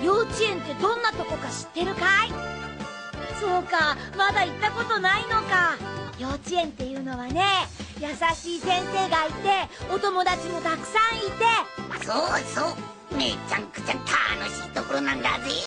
幼稚園ってどんなとこか知ってるかい？そうか、まだ行ったことないのか。幼稚園っていうのはね、優しい先生がいて、お友達もたくさんいて。 そうそう、めちゃくちゃ楽しいところなんだぜ。